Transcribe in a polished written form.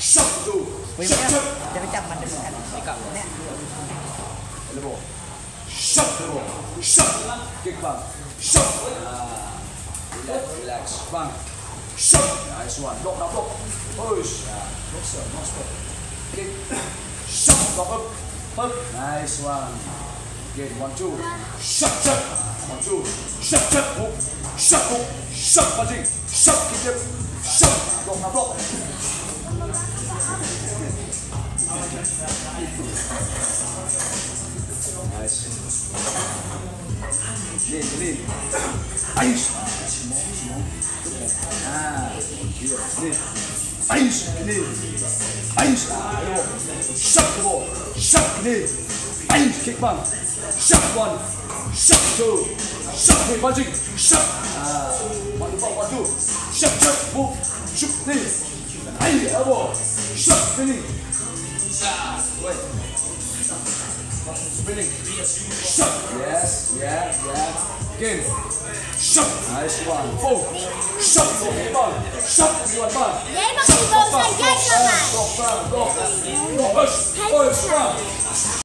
shut, two, Wih, shut, dia shut, dia macam mana bukan? Ni. elbow, shut, elbow, shut, kick bang, shut, relax, bang, shut, nice one, block, now block, push, no stop, kick, shut, block up, nice one, again, 1, 2, shut, 1, 2, shut, hook, shut, punching, shut, kick, shut, block, now block. Nice. Clean. Nice. Here. Nice. Clean. Nice. Shut the ball. Shut clean. Nice. Kick bang. Shut 1. Shut 2. Shut hit punching. Shut. 1, 2. Shut. Move. Shoot clean. Nice. Elbow. Shut clean. Wait. Spinning. Shut. Yes. Yeah. Again. Shut. Nice one. Four. Shut. Ball. Shut. You want ball. Jij mag die boos zijn, jij van mij. Block. Push.